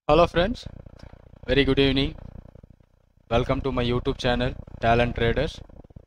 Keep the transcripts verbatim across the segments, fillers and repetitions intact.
Hello friends, very good evening. Welcome to my YouTube channel Talent Traders.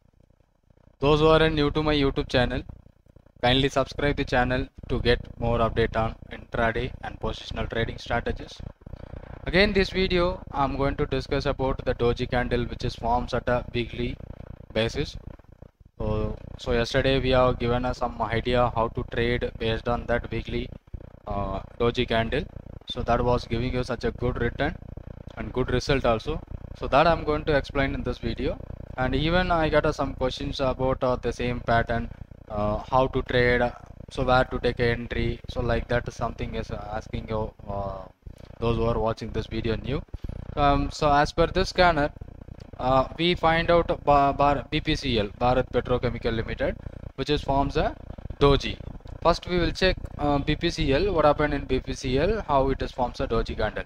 Those who are new to my YouTube channel, kindly subscribe the channel to get more update on intraday and positional trading strategies. Again, this video I'm going to discuss about the doji candle which is forms at a weekly basis. So, so yesterday we have given us some idea how to trade based on that weekly uh, doji candle. So that was giving you such a good return and good result also. So that I'm going to explain in this video. And even I got uh, some questions about uh, the same pattern, uh, how to trade, so where to take an entry. So like that something is asking you, uh, those who are watching this video new. Um, so as per this scanner, uh, we find out bar, bar B P C L, Bharat Petrochemical Limited, which is forms a doji. First we will check uh, B P C L, what happened in B P C L, how it is forms a doji candle.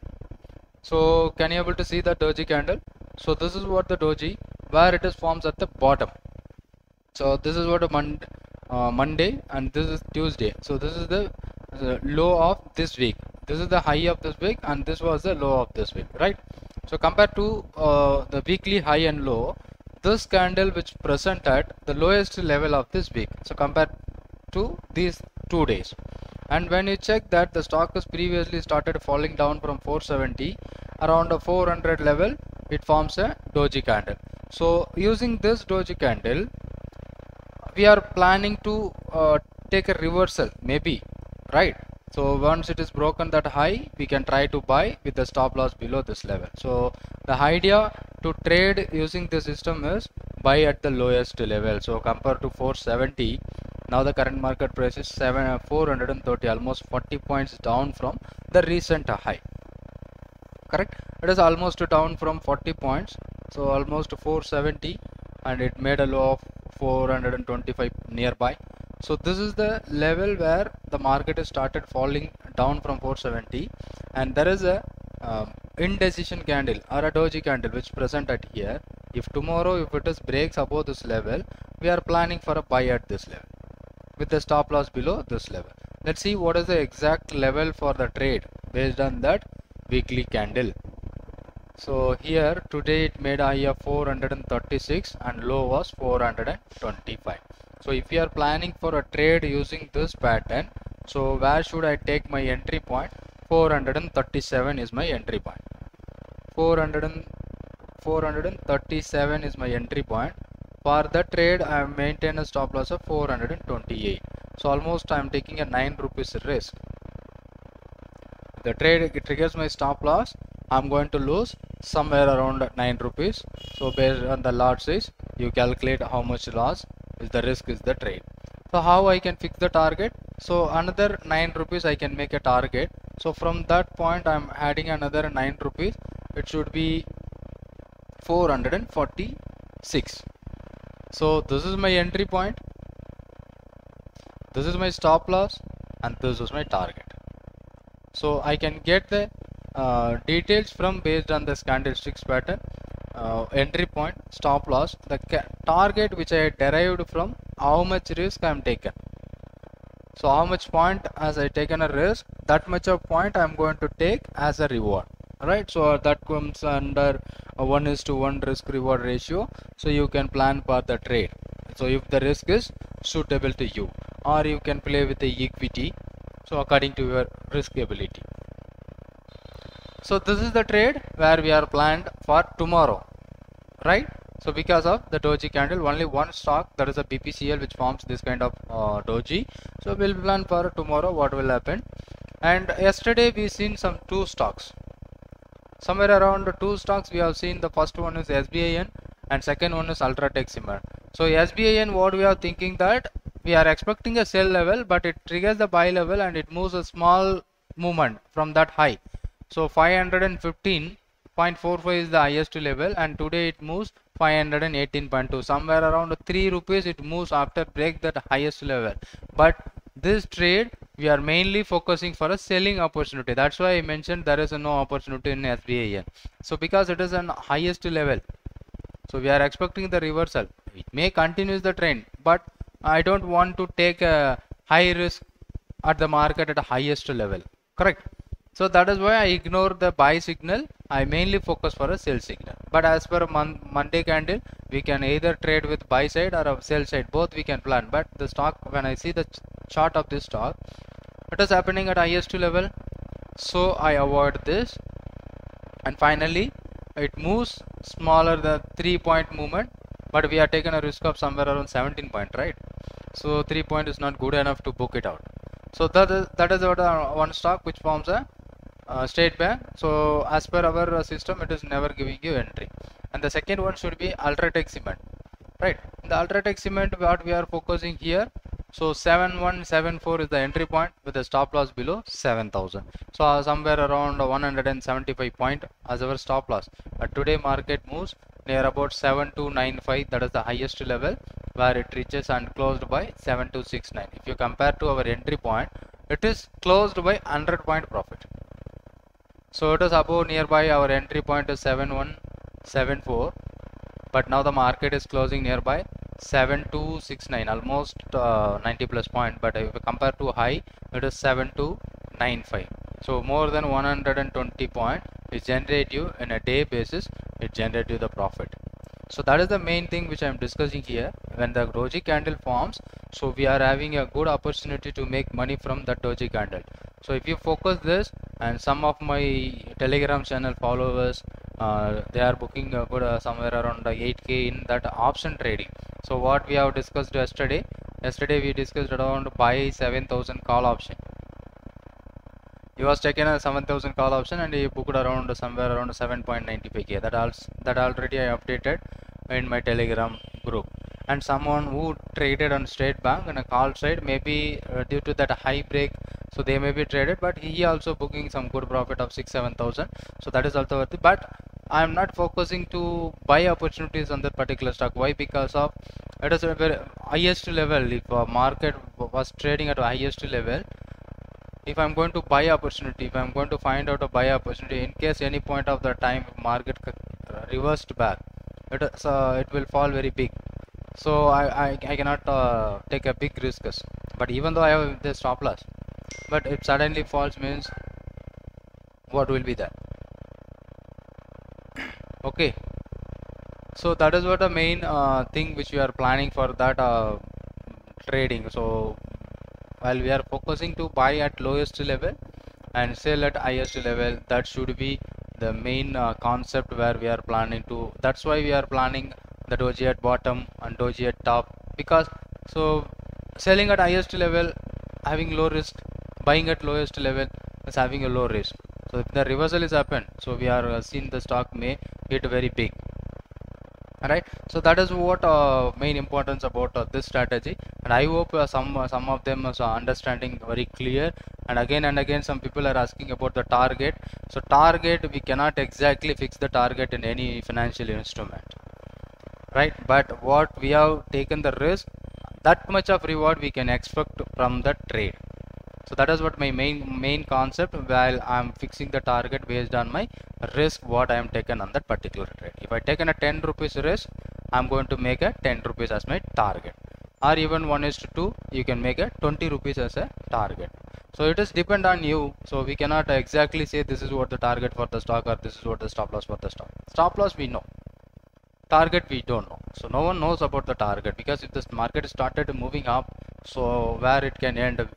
So can you able to see the doji candle? So this is what the doji, where it is forms at the bottom. So this is what a Mon uh, Monday and this is Tuesday. So this is the uh, low of this week. This is the high of this week and this was the low of this week, right? So compared to uh, the weekly high and low, this candle which present at the lowest level of this week. So compared to these two days. And when you check that the stock has previously started falling down from four seventy around a four hundred level, it forms a doji candle. So using this doji candle, we are planning to uh, take a reversal maybe, right? So once it is broken that high, we can try to buy with the stop loss below this level. So the idea to trade using the system is buy at the lowest level. So compared to four seventy, now the current market price is seven four hundred thirty, almost forty points down from the recent high. Correct? It is almost down from forty points, so almost four seventy, and it made a low of four hundred twenty-five nearby. So this is the level where the market has started falling down from four seventy, and there is a um, indecision candle or a doji candle which present at here. If tomorrow if it is breaks above this level, we are planning for a buy at this level with the stop loss below this level. Let's see what is the exact level for the trade based on that weekly candle. So here today it made a high of four hundred thirty-six and low was four hundred twenty-five. So if you are planning for a trade using this pattern, so where should I take my entry point? four hundred thirty-seven is my entry point. four hundred, four hundred thirty-seven is my entry point. For the trade I have maintained a stop loss of four hundred twenty-eight. So almost I am taking a nine rupees risk. The trade triggers my stop loss, I am going to lose somewhere around nine rupees. So based on the lot size, you calculate how much loss is the risk is the trade. So how I can fix the target? So another nine rupees I can make a target. So from that point I am adding another nine rupees. It should be four hundred forty-six. So this is my entry point, this is my stop loss, and this is my target. So I can get the uh, details from based on this candlesticks pattern, uh, entry point, stop loss, the target which I derived from how much risk I am taken. So how much point as I taken a risk, that much of point I am going to take as a reward. Right, so that comes under a one is to one risk reward ratio. So you can plan for the trade. So if the risk is suitable to you, or you can play with the equity, so according to your risk ability. So this is the trade where we are planned for tomorrow, right? So because of the doji candle, only one stock, that is a B P C L, which forms this kind of uh, doji. So we'll plan for tomorrow what will happen. And yesterday we seen some two stocks. Somewhere around two stocks we have seen. The first one is S B I N and second one is Ultratech Cement. So S B I N, what we are thinking that we are expecting a sell level, but it triggers the buy level and it moves a small movement from that high. So five hundred fifteen point four five is the highest level, and today it moves five hundred eighteen point two. Somewhere around three rupees it moves after break that highest level. But this trade we are mainly focusing for a selling opportunity. That's why I mentioned there is no opportunity in S B I N. So because it is an highest level, so we are expecting the reversal. It may continue the trend, but I don't want to take a high risk at the market at a highest level. Correct? So that is why I ignore the buy signal. I mainly focus for a sell signal. But as per mon Monday candle, we can either trade with buy side or a sell side. Both we can plan. But the stock, when I see the ch chart of this stock, it is happening at highest level. So I avoid this. And finally, it moves smaller than three point movement. But we are taking a risk of somewhere around seventeen point, right? So three point is not good enough to book it out. So that is that is what uh, one stock which forms a uh, State Bank. So as per our uh, system, it is never giving you entry. And the second one should be Ultratech Cement, right? In the Ultratech Cement, what we are focusing here. So seven one seven four is the entry point with a stop loss below seven thousand. So uh, somewhere around one hundred seventy-five point as our stop loss. But today market moves near about seven two nine five. That is the highest level where it reaches and closed by seven two six nine. If you compare to our entry point, it is closed by one hundred point profit. So it is above nearby our entry point is seven one seven four, but now the market is closing nearby seven two six nine, almost uh, ninety plus point. But if you compare to high, it is seven two nine five. So more than one hundred twenty point is generate you in a day basis. It generate you the profit. So that is the main thing which I am discussing here. When the doji candle forms, so we are having a good opportunity to make money from that doji candle. So if you focus this, and some of my Telegram channel followers, uh, they are booking a good uh, somewhere around eight K in that option trading. So what we have discussed yesterday, yesterday we discussed around buy seven thousand call option. He was taking a seven thousand call option and he booked around somewhere around seven point nine five K. That also that already I updated in my Telegram group. And someone who traded on State Bank on a call side, maybe uh, due to that high break, so they may be traded, but he also booking some good profit of six seven thousand. So that is also worth it. But I am not focusing to buy opportunities on that particular stock. Why? Because of it is a very highest level. If a market was trading at a highest level, if I'm going to buy opportunity, if I'm going to find out a buy opportunity, in case any point of the time market reversed back, it is, uh, it will fall very big. So I, I, I cannot uh, take a big risk. But even though I have the stop loss, but if suddenly falls means what will be that? Okay. So that is what the main uh, thing which we are planning for that uh, trading. So while we are focusing to buy at lowest level and sell at highest level, that should be the main uh, concept where we are planning to. That's why we are planning the doji at bottom and doji at top, because so selling at highest level having low risk, buying at lowest level is having a low risk. So if the reversal is happened, so we are uh, seeing the stock may hit very big. Alright, so that is what uh, main importance about uh, this strategy, and I hope uh, some uh, some of them is uh, understanding very clear. And again and again some people are asking about the target. So target, we cannot exactly fix the target in any financial instrument, right? But what we have taken the risk, that much of reward we can expect from the trade. So that is what my main main concept, while I am fixing the target based on my risk what I am taken on that particular trade. If I taken a ten rupees risk, I am going to make a ten rupees as my target, or even one is to two, you can make a twenty rupees as a target. So it is depend on you. So we cannot exactly say this is what the target for the stock or this is what the stop loss for the stock. Stop loss we know, target we don't know. So no one knows about the target, because if this market started moving up, so where it can end,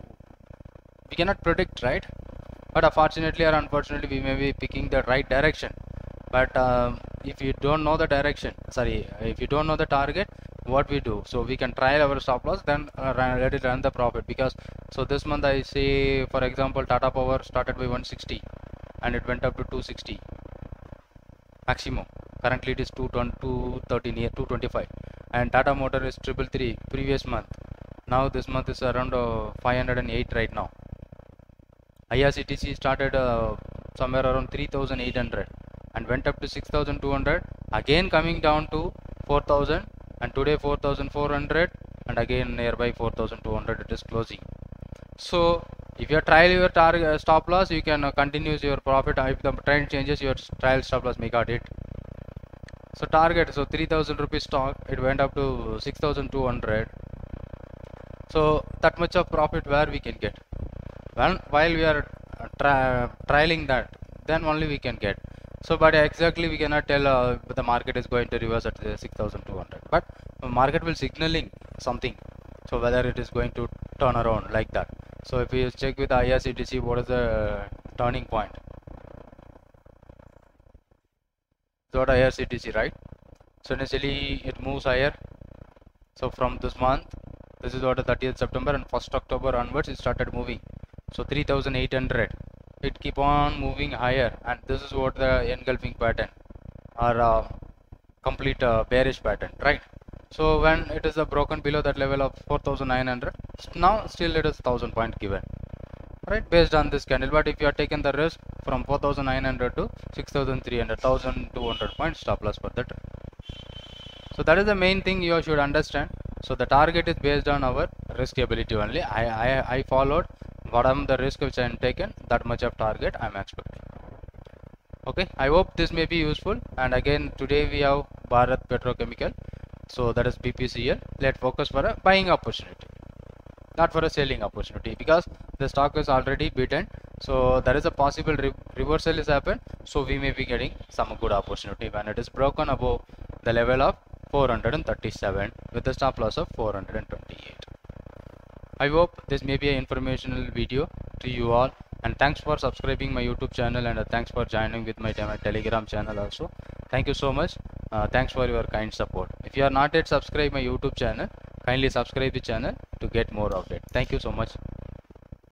we cannot predict, right? But unfortunately or unfortunately we may be picking the right direction. But um, if you don't know the direction, sorry, if you don't know the target, what we do, so we can try our stop loss, then uh, run, let it run the profit. Because so this month I say, for example, Tata Power started by one sixty and it went up to two sixty maximum. Currently it is two thirteen, two twenty-five, and Tata Motor is triple three previous month. Now this month is around uh, five hundred eight right now. I R C T C started uh, somewhere around three thousand eight hundred and went up to six thousand two hundred, again coming down to four thousand, and today four thousand four hundred, and again nearby four thousand two hundred it is closing. So if you trial your target uh, stop loss, you can uh, continue your profit. If the trend changes, your trial stop loss may got hit. So target, so three thousand rupees stock, it went up to six thousand two hundred. So that much of profit where we can get. When, while we are uh, tri trialing that, then only we can get. So but exactly we cannot tell uh, the market is going to reverse at uh, six thousand two hundred, but market will signaling something, so whether it is going to turn around like that. So if you check with I R C T C, what is the uh, turning point? So what I R C T C, right? So initially it moves higher. So from this month, this is what the thirtieth September, and first October onwards it started moving. So three thousand eight hundred, it keep on moving higher, and this is what the engulfing pattern or uh, complete uh, bearish pattern, right? So when it is uh, broken below that level of four thousand nine hundred, now still it is one thousand point given, right, based on this candle. But if you are taken the risk from four thousand nine hundred to six thousand three hundred, one thousand two hundred point stop loss for that. So that is the main thing you should understand. So the target is based on our risk ability only. I, I, I followed what am the risk which I am taken, that much of target I am expecting. Okay, I hope this may be useful. And again, today we have Bharat Petrochemical, so that is B P C L. Let's focus for a buying opportunity, not for a selling opportunity, because the stock is already beaten. So there is a possible re reversal is happened, so we may be getting some good opportunity when it is broken above the level of four hundred thirty-seven with a stop loss of four hundred twenty-eight. I hope this may be an informational video to you all, and thanks for subscribing my YouTube channel, and uh, thanks for joining with my Telegram channel also. Thank you so much. Uh, thanks for your kind support. If you are not yet subscribed my YouTube channel, kindly subscribe the channel to get more updates. Thank you so much.